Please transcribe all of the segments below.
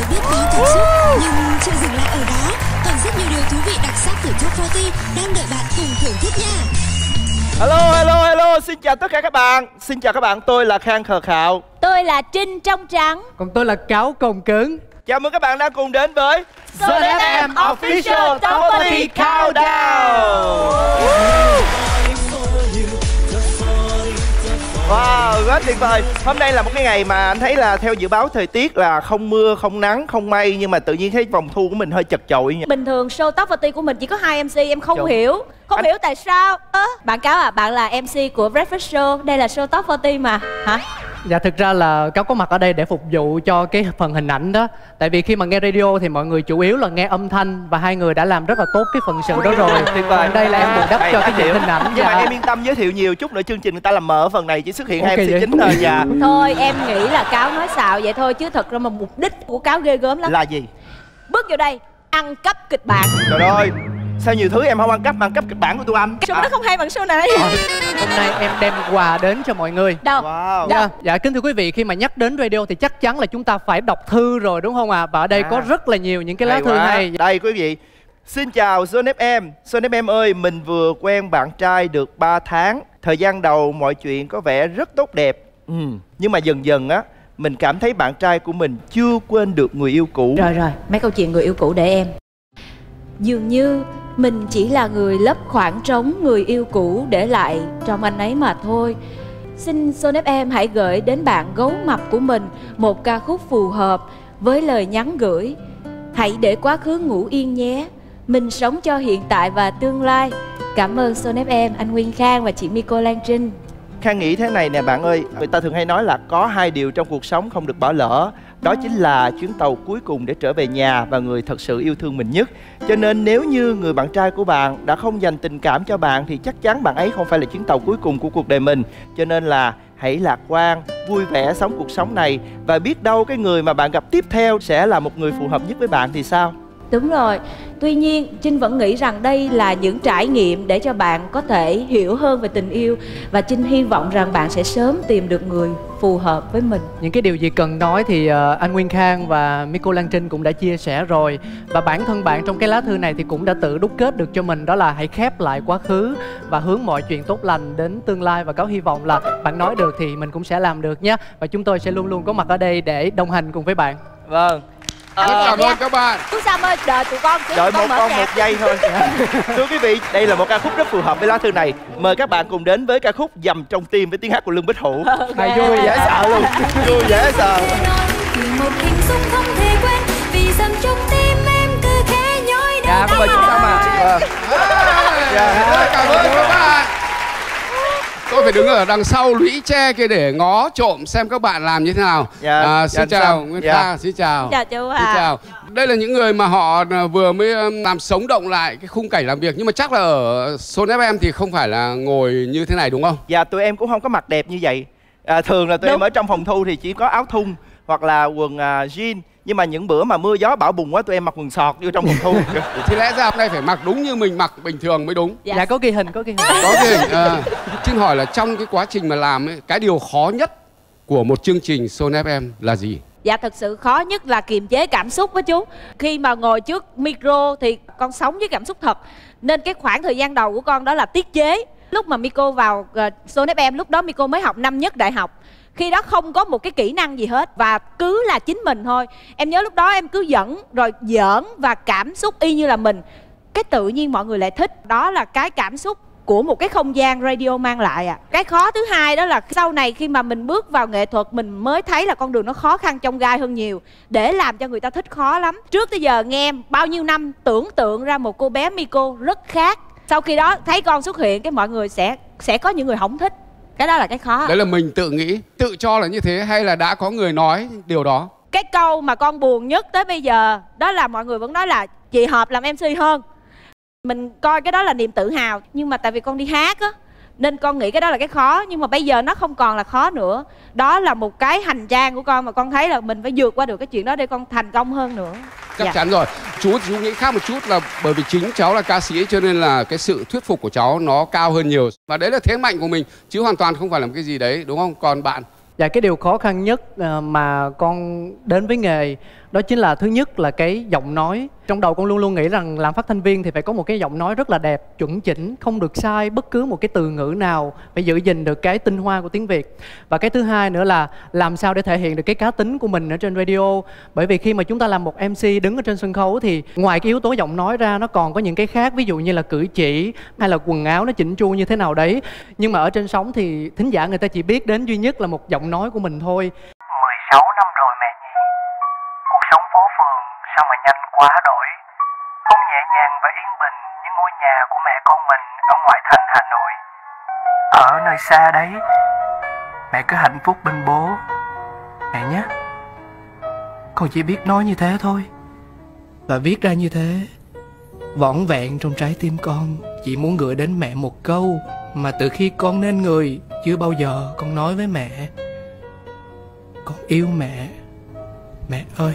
biết bao cảm xúc. Nhưng chưa dừng lại ở đó, còn rất nhiều điều thú vị đặc sắc từ Top 40 đang đợi bạn cùng thưởng thức nha. Hello, xin chào tất cả các bạn. Xin chào các bạn, tôi là Khang Khờ Khạo. Tôi là Trinh Trong Trắng. Còn tôi là Cáo Cồng Cứng. Chào mừng các bạn đang cùng đến với Zone FM Official Top 40 Countdown. Wow, rất tuyệt vời. Hôm nay là một cái ngày mà anh thấy là theo dự báo thời tiết là không mưa, không nắng, không mây. Nhưng mà tự nhiên thấy vòng thu của mình hơi chật chội nha. Bình thường show Top 40 của mình chỉ có 2 MC, em không hiểu hiểu tại sao. Bạn Cáo à, bạn là MC của Breakfast Show. Đây là show Top 40 mà. Hả? Dạ thực ra là Cáo có mặt ở đây để phục vụ cho cái phần hình ảnh đó. Tại vì khi mà nghe radio thì mọi người chủ yếu là nghe âm thanh. Và hai người đã làm rất là tốt cái phần sự đó rồi. Tuyệt vời. Đây là em bù đắp cho cái việc hình ảnh. Nhưng mà em yên tâm, giới thiệu nhiều chút nữa, chương trình người ta làm mở phần này chỉ xuất hiện hai MC chính thôi. Dạ. Thôi em nghĩ là Cáo nói xạo vậy thôi, chứ thật ra mà mục đích của Cáo ghê gớm lắm. Là gì? Bước vô đây ăn cắp kịch bản. Trời ơi, sao nhiều thứ em không ăn cắp kịch bản của tụi anh. Show nó không hay bằng show này. Hôm nay em đem quà đến cho mọi người. Đâu? Wow. Dạ kính thưa quý vị, khi mà nhắc đến radio thì chắc chắn là chúng ta phải đọc thư rồi đúng không ạ? Và ở đây có rất là nhiều những cái lá thư này. Đây quý vị. Xin chào Zone FM. Zone FM ơi, mình vừa quen bạn trai được 3 tháng. Thời gian đầu mọi chuyện có vẻ rất tốt đẹp. Nhưng mà dần dần á, mình cảm thấy bạn trai của mình chưa quên được người yêu cũ. Rồi, mấy câu chuyện người yêu cũ để em. Dường như mình chỉ là người lấp khoảng trống người yêu cũ để lại trong anh ấy mà thôi. Xin Zone FM hãy gửi đến bạn gấu mập của mình một ca khúc phù hợp với lời nhắn gửi. Hãy để quá khứ ngủ yên nhé. Mình sống cho hiện tại và tương lai. Cảm ơn Zone FM, anh Nguyên Khang và chị Miko Lan Trinh. Khang nghĩ thế này nè bạn ơi, người ta thường hay nói là có 2 điều trong cuộc sống không được bỏ lỡ. Đó chính là chuyến tàu cuối cùng để trở về nhà và người thật sự yêu thương mình nhất. Cho nên nếu như người bạn trai của bạn đã không dành tình cảm cho bạn thì chắc chắn bạn ấy không phải là chuyến tàu cuối cùng của cuộc đời mình. Cho nên là hãy lạc quan, vui vẻ sống cuộc sống này. Và biết đâu cái người mà bạn gặp tiếp theo sẽ là một người phù hợp nhất với bạn thì sao? Đúng rồi. Tuy nhiên, Trinh vẫn nghĩ rằng đây là những trải nghiệm để cho bạn có thể hiểu hơn về tình yêu. Và Trinh hy vọng rằng bạn sẽ sớm tìm được người phù hợp với mình. Những cái điều gì cần nói thì anh Nguyên Khang và Miko Lan Trinh cũng đã chia sẻ rồi. Và bản thân bạn trong cái lá thư này thì cũng đã tự đúc kết được cho mình. Đó là hãy khép lại quá khứ và hướng mọi chuyện tốt lành đến tương lai. Và Cáo hy vọng là bạn nói được thì mình cũng sẽ làm được nhé. Và chúng tôi sẽ luôn luôn có mặt ở đây để đồng hành cùng với bạn. Vâng. Cảm ơn các bạn. Tú Sam ơi, đợi tụi con chứ. Đợi một giây thôi. Thưa quý vị, đây là một ca khúc rất phù hợp với lá thư này. Mời các bạn cùng đến với ca khúc Dầm Trong Tim với tiếng hát của Lương Bích Hữu. Vui dễ sợ luôn. Vui dễ sợ. Một hình dung không thể quên vì dầm trong tim em cứ khẽ nhói đau. Dạ, mời chúng ta mà. Cảm ơn các bạn. Tôi phải đứng ở đằng sau lũy tre kia để ngó trộm xem các bạn làm như thế nào. Xin chào Nguyên Khang, xin chào. Chào chú ạ. Xin chào. Đây là những người mà họ vừa mới làm sống động lại cái khung cảnh làm việc. Nhưng mà chắc là ở Zone FM thì không phải là ngồi như thế này đúng không? Dạ, tụi em cũng không có mặc đẹp như vậy. Thường là tụi em ở trong phòng thu thì chỉ có áo thun hoặc là quần jean. Nhưng mà những bữa mà mưa gió bão bùng quá tụi em mặc quần sọt vô trong phòng thu. Thì lẽ ra hôm nay phải mặc đúng như mình mặc bình thường mới đúng. Dạ có ghi hình, có ghi hình. Có ghi hình. Xin hỏi là trong cái quá trình mà làm ấy, cái điều khó nhất của một chương trình Zone FM là gì? Dạ thật sự khó nhất là kiềm chế cảm xúc với chú. Khi mà ngồi trước micro thì con sống với cảm xúc thật. Nên cái khoảng thời gian đầu của con đó là tiết chế. Lúc mà Miko vào Zone FM, lúc đó Miko mới học năm nhất đại học. Khi đó không có một cái kỹ năng gì hết và cứ là chính mình thôi. Em nhớ lúc đó em cứ dẫn rồi giỡn và cảm xúc y như là mình. Cái tự nhiên mọi người lại thích. Đó là cái cảm xúc của một cái không gian radio mang lại ạ. Cái khó thứ hai đó là sau này khi mà mình bước vào nghệ thuật mình mới thấy là con đường nó khó khăn chông gai hơn nhiều. Để làm cho người ta thích khó lắm. Trước tới giờ nghe em bao nhiêu năm tưởng tượng ra một cô bé Miko rất khác. Sau khi đó thấy con xuất hiện cái mọi người sẽ có những người không thích. Cái đó là cái khó. Đấy là mình tự nghĩ, tự cho là như thế hay là đã có người nói điều đó? Cái câu mà con buồn nhất tới bây giờ đó là mọi người vẫn nói là chị hợp làm MC hơn. Mình coi cái đó là niềm tự hào. Nhưng mà tại vì con đi hát á nên con nghĩ cái đó là cái khó. Nhưng mà bây giờ nó không còn là khó nữa. Đó là một cái hành trang của con mà con thấy là mình phải vượt qua được cái chuyện đó để con thành công hơn nữa. Chắc chắn rồi. Chú nghĩ khác một chút là bởi vì chính cháu là ca sĩ cho nên là cái sự thuyết phục của cháu nó cao hơn nhiều. Và đấy là thế mạnh của mình chứ hoàn toàn không phải là một cái gì đấy đúng không? Còn bạn? Dạ cái điều khó khăn nhất mà con đến với nghề Đó chính là thứ nhất là cái giọng nói. Trong đầu con luôn luôn nghĩ rằng làm phát thanh viên thì phải có một cái giọng nói rất là đẹp, chuẩn chỉnh, không được sai bất cứ một cái từ ngữ nào, phải giữ gìn được cái tinh hoa của tiếng Việt. Và cái thứ hai nữa là làm sao để thể hiện được cái cá tính của mình ở trên radio. Bởi vì khi mà chúng ta làm một MC đứng ở trên sân khấu thì ngoài cái yếu tố giọng nói ra, nó còn có những cái khác, ví dụ như là cử chỉ hay là quần áo nó chỉnh chu như thế nào đấy. Nhưng mà ở trên sóng thì thính giả người ta chỉ biết đến duy nhất là một giọng nói của mình thôi. 16 năm rồi mẹ nhỉ. Cuộc sống phố phường sao mà nhanh quá đổi. Không nhẹ nhàng và yên bình như ngôi nhà của mẹ con mình ở ngoại thành Hà Nội. Ở nơi xa đấy, mẹ cứ hạnh phúc bên bố mẹ nhé. Con chỉ biết nói như thế thôi, và viết ra như thế. Vỏn vẹn trong trái tim con chỉ muốn gửi đến mẹ một câu mà từ khi con nên người chưa bao giờ con nói với mẹ. Con yêu mẹ, mẹ ơi.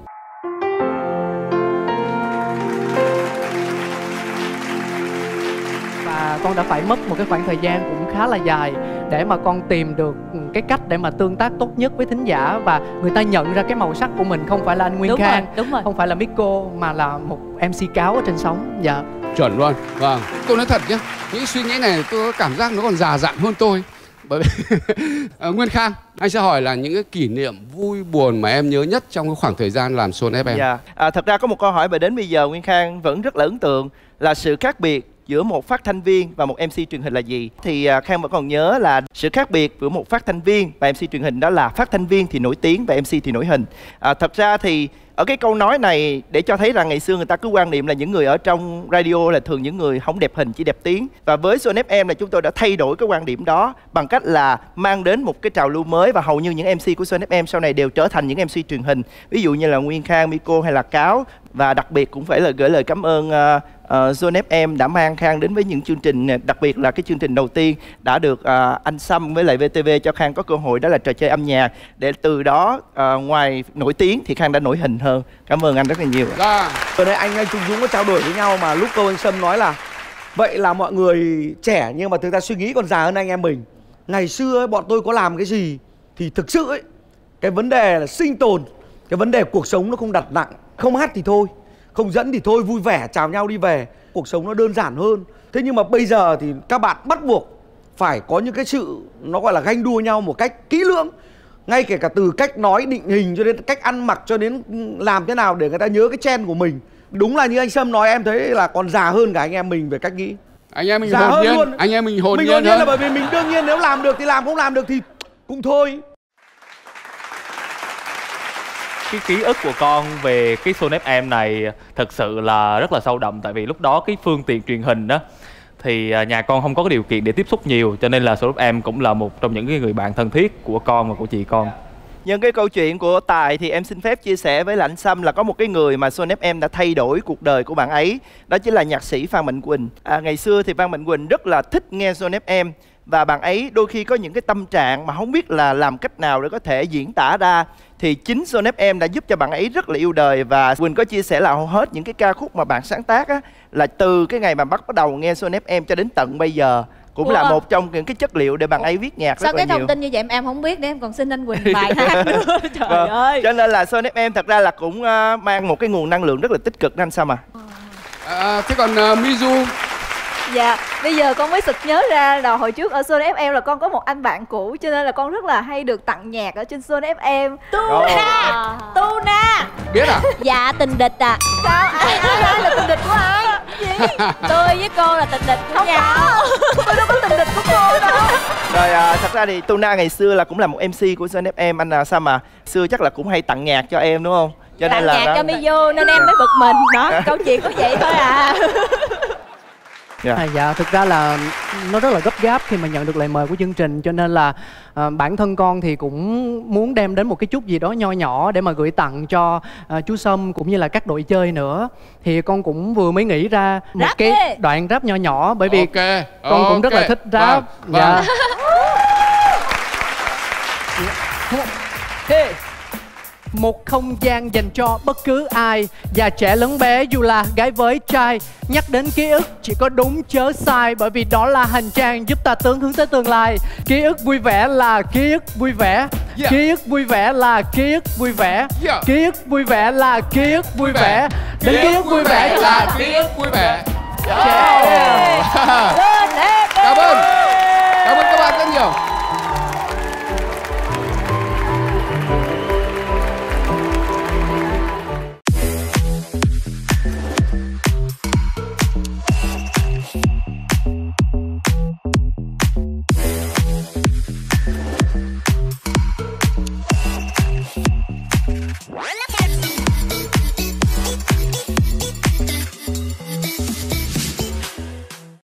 Và con đã phải mất một cái khoảng thời gian cũng khá là dài để mà con tìm được cái cách để mà tương tác tốt nhất với thính giả, và người ta nhận ra cái màu sắc của mình không phải là anh Nguyên Khang, đúng rồi. không phải là Miko, mà là một MC cáo ở trên sóng. Dạ. Chuẩn luôn. Vâng. Tôi nói thật nhé, những suy nghĩ này tôi có cảm giác nó còn già dặn hơn tôi. Bởi vì Nguyên Khang, anh sẽ hỏi là những cái kỷ niệm vui buồn mà em nhớ nhất trong cái khoảng thời gian làm Zone FM. Dạ. Thật ra có một câu hỏi mà đến bây giờ Nguyên Khang vẫn rất là ấn tượng, là sự khác biệt giữa một phát thanh viên và một MC truyền hình là gì? Thì Khang vẫn còn nhớ là sự khác biệt giữa một phát thanh viên và MC truyền hình đó là phát thanh viên thì nổi tiếng và MC thì nổi hình. Thật ra thì ở cái câu nói này để cho thấy rằng ngày xưa người ta cứ quan niệm là những người ở trong radio là thường những người không đẹp hình chỉ đẹp tiếng. Và với Zone FM là chúng tôi đã thay đổi cái quan điểm đó bằng cách là mang đến một cái trào lưu mới, và hầu như những MC của Zone FM sau này đều trở thành những MC truyền hình. Ví dụ như là Nguyên Khang, Miko hay là Cáo. Và đặc biệt cũng phải là gửi lời cảm ơn Zone FM đã mang Khang đến với những chương trình, đặc biệt là cái chương trình đầu tiên đã được anh Sâm với lại VTV cho Khang có cơ hội, đó là trò chơi âm nhạc. Để từ đó ngoài nổi tiếng thì Khang đã nổi hình hơn. Cảm ơn anh rất là nhiều. Ở đây anh Trung Dũng có trao đổi với nhau mà lúc câu anh Sâm nói là vậy là mọi người trẻ nhưng mà thực ra suy nghĩ còn già hơn anh em mình. Ngày xưa ấy, bọn tôi có làm cái gì thì thực sự ấy, cái vấn đề là sinh tồn, cái vấn đề cuộc sống nó không đặt nặng. Không hát thì thôi, không dẫn thì thôi, vui vẻ chào nhau đi về. Cuộc sống nó đơn giản hơn. Thế nhưng mà bây giờ thì các bạn bắt buộc phải có những cái sự nó gọi là ganh đua nhau một cách kỹ lưỡng. Ngay kể cả từ cách nói định hình cho đến cách ăn mặc, cho đến làm thế nào để người ta nhớ cái trend của mình. Đúng là như anh Sâm nói, em thấy là còn già hơn cả anh em mình về cách nghĩ. Anh em mình hồn nhiên luôn. Anh em mình hồn nhiên là bởi vì mình đương nhiên nếu làm được thì làm, không làm được thì cũng thôi. Cái ký ức của con về cái Zone FM này thật sự là rất là sâu đậm. Tại vì lúc đó cái phương tiện truyền hình đó thì nhà con không có cái điều kiện để tiếp xúc nhiều, cho nên là Zone FM cũng là một trong những cái người bạn thân thiết của con và của chị con. Nhân cái câu chuyện của Tài thì em xin phép chia sẻ với anh Sâm là có một cái người mà Zone FM đã thay đổi cuộc đời của bạn ấy. Đó chính là nhạc sĩ Phan Mạnh Quỳnh. Ngày xưa thì Phan Mạnh Quỳnh rất là thích nghe Zone FM, và bạn ấy đôi khi có những cái tâm trạng mà không biết là làm cách nào để có thể diễn tả ra. Thì chính Zone FM đã giúp cho bạn ấy rất là yêu đời. Và Quỳnh có chia sẻ là hầu hết những cái ca khúc mà bạn sáng tác á, là từ cái ngày mà bắt đầu nghe Zone FM cho đến tận bây giờ cũng là một trong những cái chất liệu để bạn ấy viết nhạc rất là nhiều. Sao cái thông tin như vậy em không biết để em còn xin anh Quỳnh bài hát nữa. Trời ơi. Cho nên là Zone FM thật ra là cũng mang một cái nguồn năng lượng rất là tích cực đó anh Sâm à. Thế còn Mizu? Dạ, bây giờ con mới sực nhớ ra là hồi trước ở Zone FM là con có một anh bạn cũ, cho nên là con rất là hay được tặng nhạc ở trên Zone FM. Tuna. Biết à? Dạ, tình địch à. Sao? Ai là tình địch của ai? Gì? Tôi với cô là tình địch của nhau. Tôi đâu có tình địch của cô đâu. Rồi thật ra thì Tuna ngày xưa là cũng là một MC của Zone FM anh sao mà xưa chắc là cũng hay tặng nhạc cho em đúng không? Cho nên là nhạc cho Mizu nên em mới bực mình đó. Câu chuyện có vậy thôi à. Dạ, thực ra là nó rất là gấp gáp khi mà nhận được lời mời của chương trình, cho nên là bản thân con thì cũng muốn đem đến một cái chút gì đó nho nhỏ để mà gửi tặng cho chú Sâm cũng như là các đội chơi nữa. Thì con cũng vừa mới nghĩ ra một rap cái đi. đoạn rap nho nhỏ, bởi vì con cũng rất là thích rap. Dạ. Một không gian dành cho bất cứ ai, già trẻ lớn bé dù là gái với trai. Nhắc đến ký ức chỉ có đúng chớ sai, bởi vì đó là hành trang giúp ta hướng tới tương lai. Ký ức vui vẻ là ký ức vui vẻ, Yeah. Ký ức vui vẻ là ký ức vui vẻ. Yeah. Ký ức vui vẻ là ký ức vui vẻ. Đến ký ức vui vẻ là ký ức vui vẻ. Yeah. Cảm ơn các bạn rất nhiều.